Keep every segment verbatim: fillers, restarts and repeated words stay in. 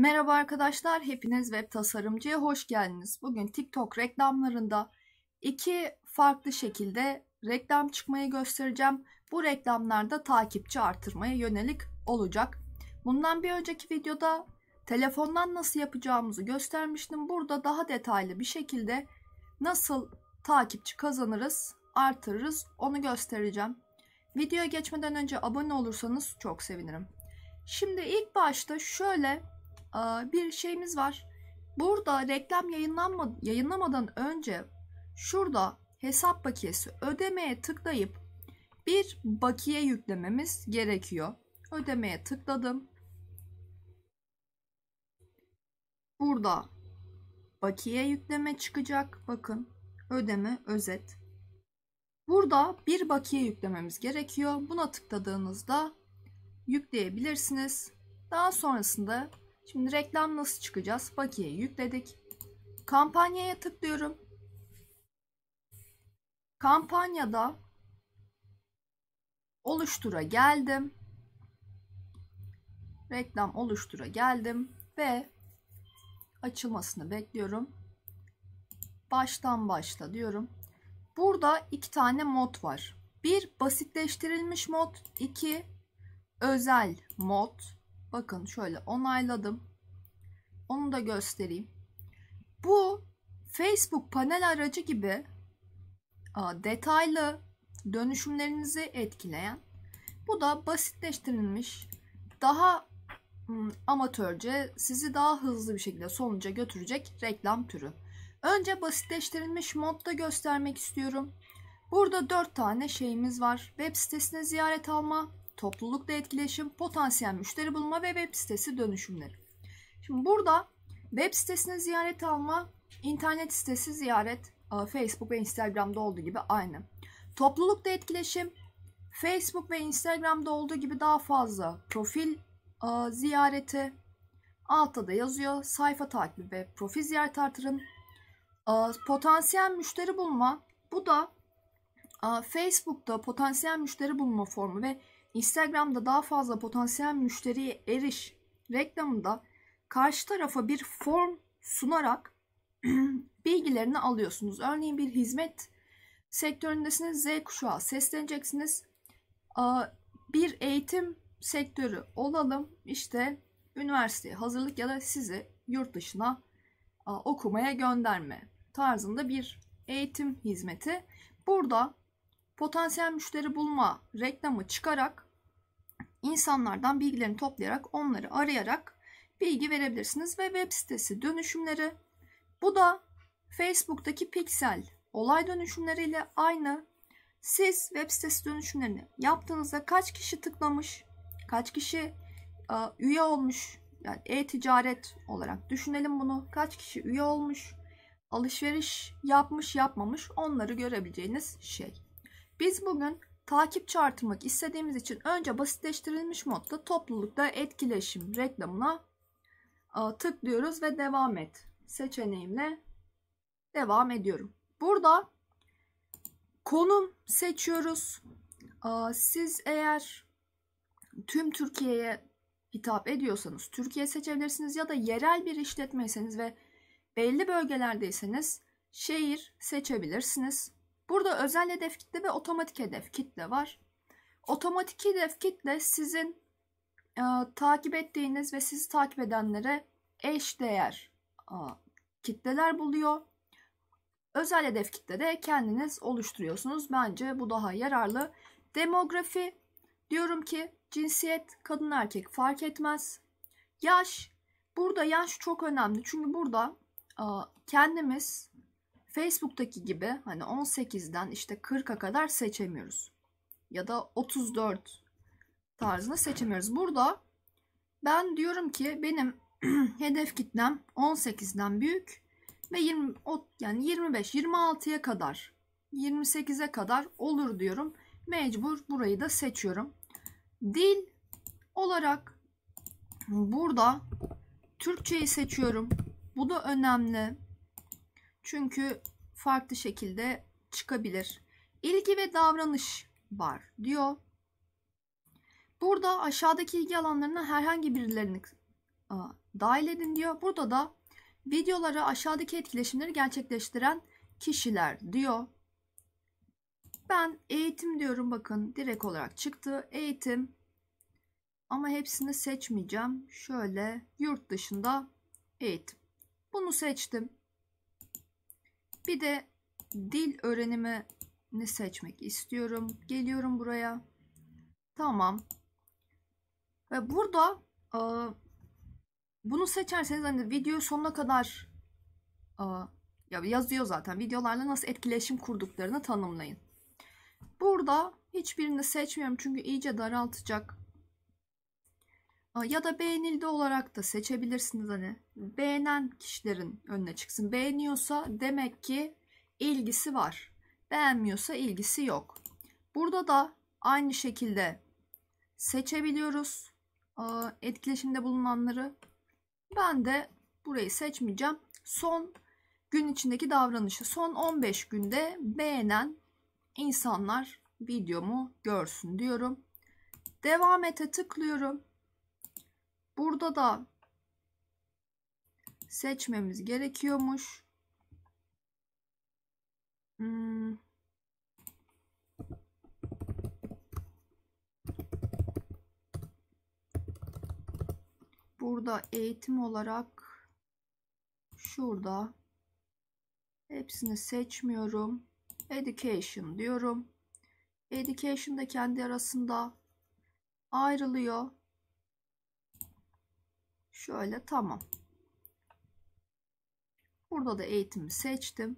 Merhaba arkadaşlar, hepiniz web tasarımcıya hoş geldiniz. Bugün TikTok reklamlarında iki farklı şekilde reklam çıkmayı göstereceğim. Bu reklamlarda takipçi artırmaya yönelik olacak. Bundan bir önceki videoda telefondan nasıl yapacağımızı göstermiştim. Burada daha detaylı bir şekilde nasıl takipçi kazanırız, artırırız onu göstereceğim. Videoya geçmeden önce abone olursanız çok sevinirim. Şimdi ilk başta şöyle bir şeyimiz var. Burada reklam yayınlanma, yayınlamadan önce şurada hesap bakiyesi ödemeye tıklayıp bir bakiye yüklememiz gerekiyor. Ödemeye tıkladım. Burada bakiye yükleme çıkacak. Bakın ödeme özet. Burada bir bakiye yüklememiz gerekiyor. Buna tıkladığınızda yükleyebilirsiniz. Daha sonrasında şimdi reklam nasıl çıkacağız? Bakiyeyi yükledik. Kampanyaya tıklıyorum. Kampanyada oluştura geldim. Reklam oluştura geldim ve açılmasını bekliyorum. Baştan başla diyorum. Burada iki tane mod var. Bir basitleştirilmiş mod, iki özel mod. Bakın şöyle onayladım. Onu da göstereyim. Bu Facebook panel aracı gibi detaylı dönüşümlerinizi etkileyen, bu da basitleştirilmiş, daha amatörce, sizi daha hızlı bir şekilde sonuca götürecek reklam türü. Önce basitleştirilmiş modda göstermek istiyorum. Burada dört tane şeyimiz var. Web sitesine ziyaret alma, toplulukla etkileşim, potansiyel müşteri bulma ve web sitesi dönüşümleri. Şimdi burada web sitesine ziyaret alma, internet sitesi ziyaret, Facebook ve Instagram'da olduğu gibi aynı. Toplulukla etkileşim, Facebook ve Instagram'da olduğu gibi daha fazla profil ziyareti, altta da yazıyor sayfa takibi ve profil ziyareti artırın. Potansiyel müşteri bulma, bu da Facebook'ta potansiyel müşteri bulma formu ve Instagram'da daha fazla potansiyel müşteriye eriş reklamında karşı tarafa bir form sunarak bilgilerini alıyorsunuz. Örneğin bir hizmet sektöründesiniz, Z kuşağı sesleneceksiniz. Bir eğitim sektörü olalım, işte üniversiteye hazırlık ya da sizi yurt dışına okumaya gönderme tarzında bir eğitim hizmeti. Burada potansiyel müşteri bulma reklamı çıkarak insanlardan bilgilerini toplayarak onları arayarak bilgi verebilirsiniz ve web sitesi dönüşümleri, bu da Facebook'taki piksel olay dönüşümleriyle aynı. Siz web sitesi dönüşümlerini yaptığınızda kaç kişi tıklamış, kaç kişi üye olmuş, yani e-ticaret olarak düşünelim bunu, kaç kişi üye olmuş, alışveriş yapmış yapmamış, onları görebileceğiniz şey. Biz bugün takipçi artırmak istediğimiz için önce basitleştirilmiş modda toplulukta etkileşim reklamına tıklıyoruz ve devam et seçeneğimle devam ediyorum. Burada konum seçiyoruz. Siz eğer tüm Türkiye'ye hitap ediyorsanız Türkiye seçebilirsiniz ya da yerel bir işletmeyseniz ve belli bölgelerdeyseniz şehir seçebilirsiniz. Burada özel hedef kitle ve otomatik hedef kitle var. Otomatik hedef kitle sizin e, takip ettiğiniz ve sizi takip edenlere eş değer e, kitleler buluyor. Özel hedef kitle de kendiniz oluşturuyorsunuz. Bence bu daha yararlı. Demografi, diyorum ki cinsiyet, kadın erkek fark etmez. Yaş, burada yaş çok önemli. Çünkü burada e, kendimiz Facebook'taki gibi hani on sekizden işte kırka kadar seçemiyoruz. Ya da otuz dört tarzında seçemiyoruz. Burada ben diyorum ki benim hedef kitlem on sekizden büyük ve yirmi, yani yirmi beş yirmi altıya kadar, yirmi sekize kadar olur diyorum. Mecbur burayı da seçiyorum. Dil olarak burada Türkçeyi seçiyorum. Bu da önemli. Çünkü farklı şekilde çıkabilir. İlgi ve davranış var diyor. Burada aşağıdaki ilgi alanlarına herhangi birilerini dahil edin diyor. Burada da videoları aşağıdaki etkileşimleri gerçekleştiren kişiler diyor. Ben eğitim diyorum, bakın direkt olarak çıktı eğitim. Ama hepsini seçmeyeceğim. Şöyle yurt dışında eğitim. Bunu seçtim. Bir de dil öğrenimini seçmek istiyorum. Geliyorum buraya. Tamam. Ve burada e, bunu seçerseniz hani videoyu sonuna kadar e, ya yazıyor zaten. Videolarla nasıl etkileşim kurduklarını tanımlayın. Burada hiçbirini seçmiyorum çünkü iyice daraltacak. Ya da beğenildi olarak da seçebilirsiniz, hani beğenen kişilerin önüne çıksın. Beğeniyorsa demek ki ilgisi var. Beğenmiyorsa ilgisi yok. Burada da aynı şekilde seçebiliyoruz etkileşimde bulunanları. Ben de burayı seçmeyeceğim. Son gün içindeki davranışı, son on beş günde beğenen insanlar videomu görsün diyorum. Devam ete tıklıyorum. Burada da seçmemiz gerekiyormuş. Hmm. Burada eğitim olarak şurada hepsini seçmiyorum. Education diyorum. Education da kendi arasında ayrılıyor. Şöyle tamam. Burada da eğitimi seçtim.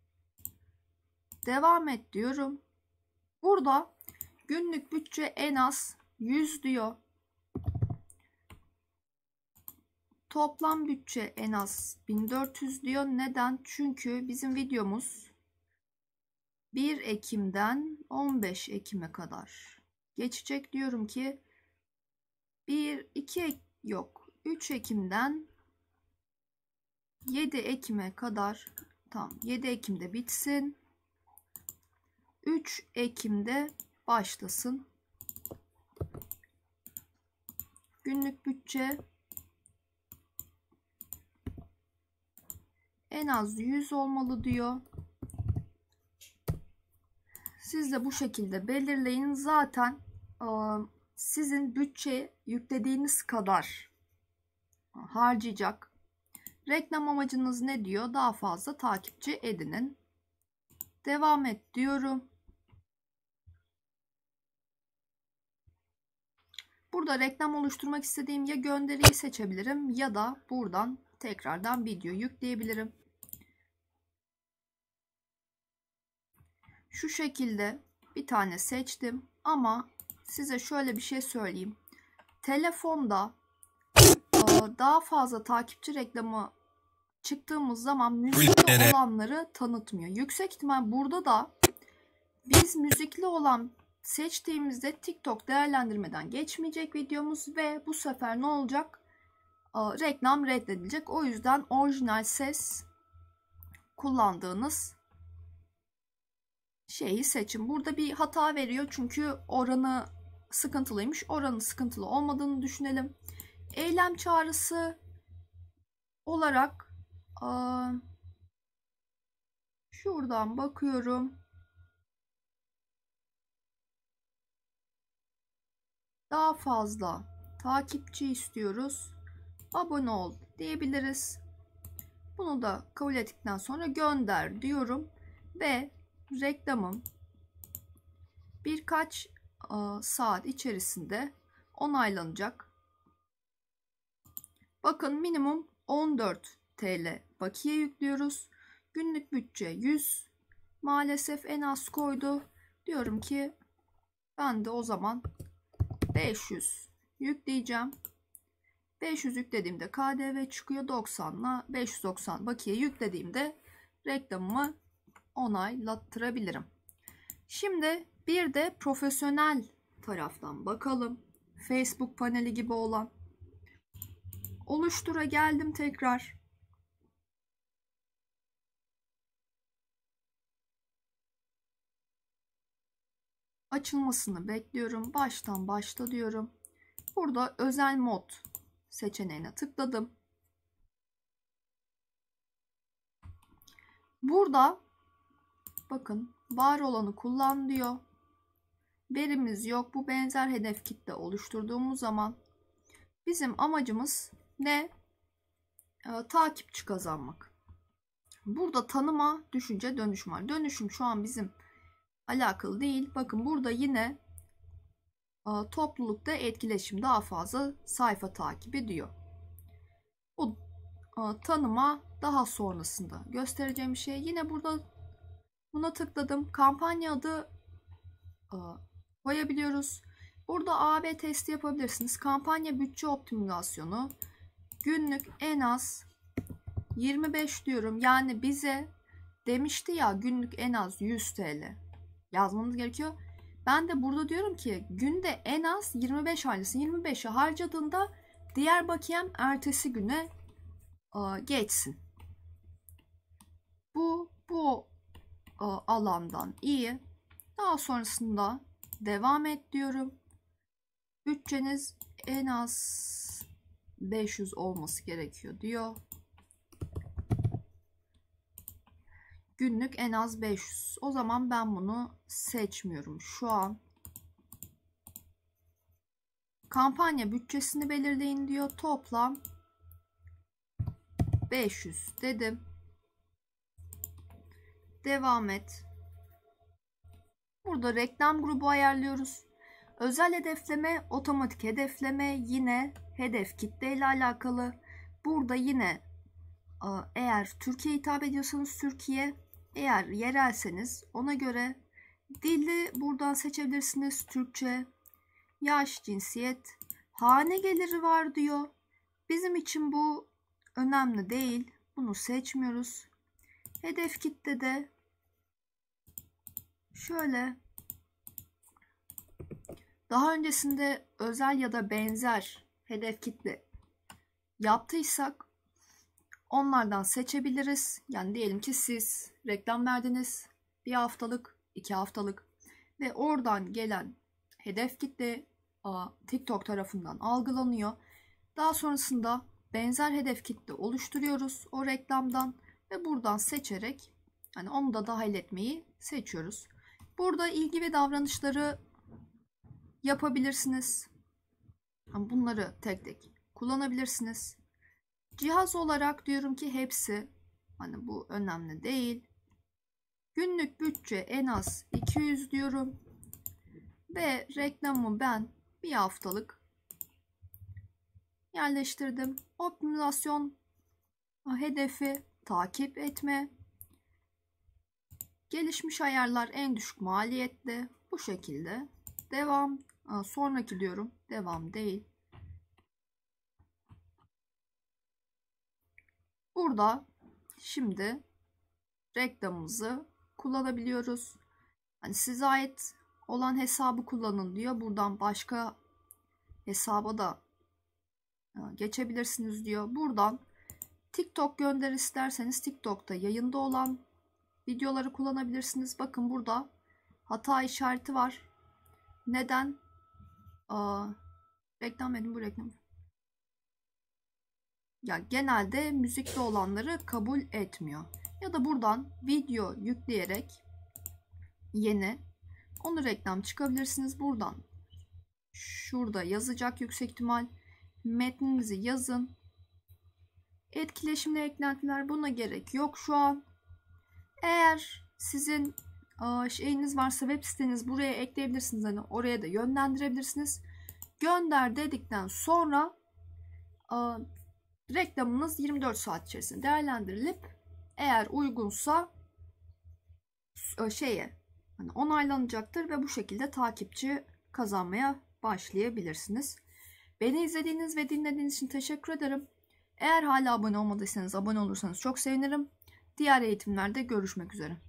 Devam et diyorum. Burada günlük bütçe en az yüz diyor. Toplam bütçe en az bin dört yüz diyor. Neden? Çünkü bizim videomuz bir Ekim'den on beş Ekim'e kadar geçecek. Diyorum ki bir iki yok üç Ekim'den yedi Ekim'e kadar, tam yedi Ekim'de bitsin. üç Ekim'de başlasın. Günlük bütçe en az yüz olmalı diyor. Siz de bu şekilde belirleyin. Zaten sizin bütçe yüklediğiniz kadar harcayacak. Reklam amacınız ne diyor? Daha fazla takipçi edinin. Devam et diyorum. Burada reklam oluşturmak istediğim ya gönderiyi seçebilirim ya da buradan tekrardan video yükleyebilirim. Şu şekilde bir tane seçtim ama size şöyle bir şey söyleyeyim. Telefonda daha fazla takipçi reklamı çıktığımız zaman müzikli olanları tanıtmıyor. Yüksek ihtimal burada da biz müzikli olan seçtiğimizde TikTok değerlendirmeden geçmeyecek videomuz ve bu sefer ne olacak? Reklam reddedilecek. O yüzden orijinal ses kullandığınız şeyi seçin. Burada bir hata veriyor çünkü oranı sıkıntılıymış. Oranın sıkıntılı olmadığını düşünelim. Eylem çağrısı olarak şuradan bakıyorum. Daha fazla takipçi istiyoruz. Abone ol diyebiliriz. Bunu da kabul ettikten sonra gönder diyorum ve reklamım birkaç saat içerisinde onaylanacak. Bakın minimum on dört TL bakiye yüklüyoruz. Günlük bütçe yüz. Maalesef en az koydu. Diyorum ki ben de o zaman beş yüz yükleyeceğim. beş yüz yüklediğimde K D V çıkıyor. doksanla beş yüz doksan bakiye yüklediğimde reklamımı onaylattırabilirim. Şimdi bir de profesyonel taraftan bakalım. Facebook paneli gibi olan. Oluştura geldim tekrar. Açılmasını bekliyorum. Baştan başla diyorum. Burada özel mod seçeneğine tıkladım. Burada bakın var olanı kullan diyor. Verimiz yok. Bu benzer hedef kitle oluşturduğumuz zaman bizim amacımız ne? Ee, takipçi kazanmak. Burada tanıma, düşünce, dönüşüm var. Dönüşüm şu an bizim alakalı değil. Bakın burada yine e, toplulukta etkileşim daha fazla sayfa takibi diyor. Bu e, tanıma daha sonrasında göstereceğim bir şey. Yine burada buna tıkladım. Kampanya adı e, koyabiliyoruz. Burada A B testi yapabilirsiniz. Kampanya bütçe optimizasyonu. Günlük en az yirmi beş diyorum. Yani bize demişti ya günlük en az yüz TL yazmamız gerekiyor. Ben de burada diyorum ki günde en az yirmi beş harcasın. yirmi beşi harcadığında diğer bakiyem ertesi güne e, geçsin. Bu bu e, alandan iyi. Daha sonrasında devam et diyorum. Bütçeniz en az beş yüz olması gerekiyor diyor. Günlük en az beş yüz. O zaman ben bunu seçmiyorum şu an. Kampanya bütçesini belirleyin diyor. Toplam beş yüz dedim. Devam et. Burada reklam grubu ayarlıyoruz. Özel hedefleme, otomatik hedefleme, yine hedef kitle ile alakalı. Burada yine eğer Türkiye hitap ediyorsanız Türkiye, eğer yerelseniz ona göre dili buradan seçebilirsiniz. Türkçe, yaş, cinsiyet, hane geliri var diyor. Bizim için bu önemli değil. Bunu seçmiyoruz. Hedef kitlede şöyle daha öncesinde özel ya da benzer hedef kitle yaptıysak onlardan seçebiliriz. Yani diyelim ki siz reklam verdiniz bir haftalık, iki haftalık ve oradan gelen hedef kitle TikTok tarafından algılanıyor. Daha sonrasında benzer hedef kitle oluşturuyoruz o reklamdan ve buradan seçerek yani onu da dahil etmeyi seçiyoruz. Burada ilgi ve davranışları yapabilirsiniz. Bunları tek tek kullanabilirsiniz. Cihaz olarak diyorum ki hepsi, hani bu önemli değil. Günlük bütçe en az iki yüz diyorum. Ve reklamı ben bir haftalık yerleştirdim. Optimizasyon hedefi takip etme. Gelişmiş ayarlar en düşük maliyetli. Bu şekilde. Devam. Sonraki diyorum. Devam değil. Burada şimdi reklamımızı kullanabiliyoruz. Hani size ait olan hesabı kullanın diyor. Buradan başka hesaba da geçebilirsiniz diyor. Buradan TikTok gönder isterseniz TikTok'ta yayında olan videoları kullanabilirsiniz. Bakın burada hata işareti var. Neden? Aa, reklam edin bu reklam. Ya genelde müzikli olanları kabul etmiyor. Ya da buradan video yükleyerek yeni onu reklam çıkabilirsiniz. Buradan şurada yazacak yüksek ihtimal. Metninizi yazın. Etkileşimli eklentiler buna gerek yok şu an. Eğer sizin şeyiniz varsa web siteniz buraya ekleyebilirsiniz. Hani oraya da yönlendirebilirsiniz. Gönder dedikten sonra reklamınız yirmi dört saat içerisinde değerlendirilip eğer uygunsa şeye hani onaylanacaktır ve bu şekilde takipçi kazanmaya başlayabilirsiniz. Beni izlediğiniz ve dinlediğiniz için teşekkür ederim. Eğer hala abone olmadıysanız abone olursanız çok sevinirim. Diğer eğitimlerde görüşmek üzere.